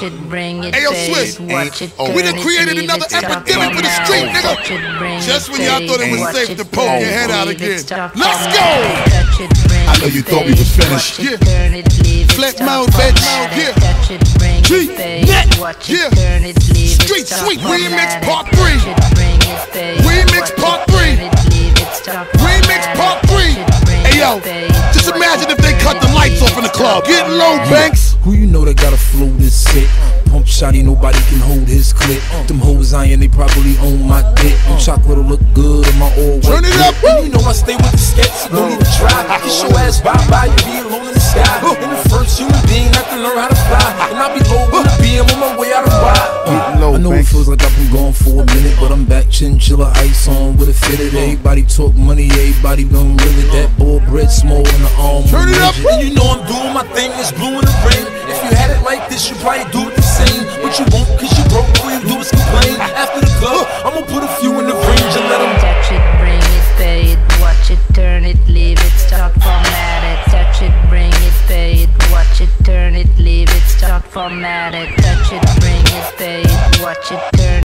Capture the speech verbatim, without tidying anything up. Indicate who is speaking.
Speaker 1: Touch it, bring it,
Speaker 2: Ayo,
Speaker 1: pay
Speaker 2: Swiss.
Speaker 1: it, watch it,
Speaker 2: We
Speaker 1: turn
Speaker 2: done
Speaker 1: it,
Speaker 2: created
Speaker 1: leave
Speaker 2: another
Speaker 1: it, stop,
Speaker 2: epidemic for the
Speaker 1: format
Speaker 2: street,
Speaker 1: it.
Speaker 2: nigga.
Speaker 1: Touch it, bring
Speaker 2: Just
Speaker 1: it,
Speaker 2: when y'all
Speaker 1: pay
Speaker 2: thought it was
Speaker 1: watch
Speaker 2: safe
Speaker 1: it,
Speaker 2: to poke
Speaker 1: turn
Speaker 2: your
Speaker 1: it,
Speaker 2: head out
Speaker 1: leave it,
Speaker 2: again.
Speaker 1: stop,
Speaker 2: Let's
Speaker 1: format
Speaker 2: go.
Speaker 1: it. Touch it, bring
Speaker 3: I know
Speaker 1: it,
Speaker 3: you thought
Speaker 1: pay
Speaker 3: we was
Speaker 1: it,
Speaker 3: finished.
Speaker 1: watch it,
Speaker 2: Yeah.
Speaker 1: turn it, leave it,
Speaker 2: Flat
Speaker 1: stop,
Speaker 2: mouth, bitch.
Speaker 1: format it.
Speaker 2: Yeah.
Speaker 1: Touch it, bring
Speaker 2: G.
Speaker 1: it, pay
Speaker 2: Net.
Speaker 1: it, watch it,
Speaker 2: Yeah.
Speaker 1: turn it, leave it,
Speaker 2: Street
Speaker 1: stop,
Speaker 2: Sweet
Speaker 1: format
Speaker 2: Remix
Speaker 1: it.
Speaker 2: Part three.
Speaker 1: Touch it, bring it, pay it,
Speaker 2: Remix
Speaker 1: watch
Speaker 2: Part
Speaker 1: it,
Speaker 2: three.
Speaker 1: turn it, leave it, stop,
Speaker 2: Remix
Speaker 1: format
Speaker 2: Part
Speaker 1: it.
Speaker 2: three.
Speaker 1: Touch it, bring
Speaker 2: Hey
Speaker 1: it,
Speaker 2: yo,
Speaker 1: pay it,
Speaker 2: just
Speaker 1: watch
Speaker 2: imagine
Speaker 1: it,
Speaker 2: if they
Speaker 1: turn
Speaker 2: cut
Speaker 1: it,
Speaker 2: the lights
Speaker 1: leave
Speaker 2: off in
Speaker 1: it,
Speaker 2: the club.
Speaker 1: stop,
Speaker 2: Getting low,
Speaker 1: format it.
Speaker 2: Banks.
Speaker 4: Who you know that got a flow this sick? Pump shotty, nobody can hold his clip. Them hoes iron, they probably own my dick. Them chocolate will look good on my all white.
Speaker 2: Turn it up.
Speaker 4: You know I stay with the skets, don't even try. Get your ass bye-bye, you be alone in the sky. In the first human being I can learn how to fly. And I'll be low when I be, I'm on my way out of ride.
Speaker 3: low,
Speaker 4: I know it
Speaker 3: Banks.
Speaker 4: feels like I've been gone for a minute, but I'm back, chinchilla ice on with a fitted. Everybody talk money, everybody gon' really that bull bread small in the arm.
Speaker 2: Turn it up.
Speaker 4: And you know I'm doing my thing, it's blue in the ring. If you had it like this, you probably do it the same. But you won't, cause you broke, all you do is complain. After the club, I'ma put a few in the range and let them
Speaker 1: Touch it, bring it, pay it, watch it, turn it, leave it, stop, format it. Touch it, bring it, pay it, watch it, turn it, leave it, stop, format it. Touch it, bring it, pay it, watch it, turn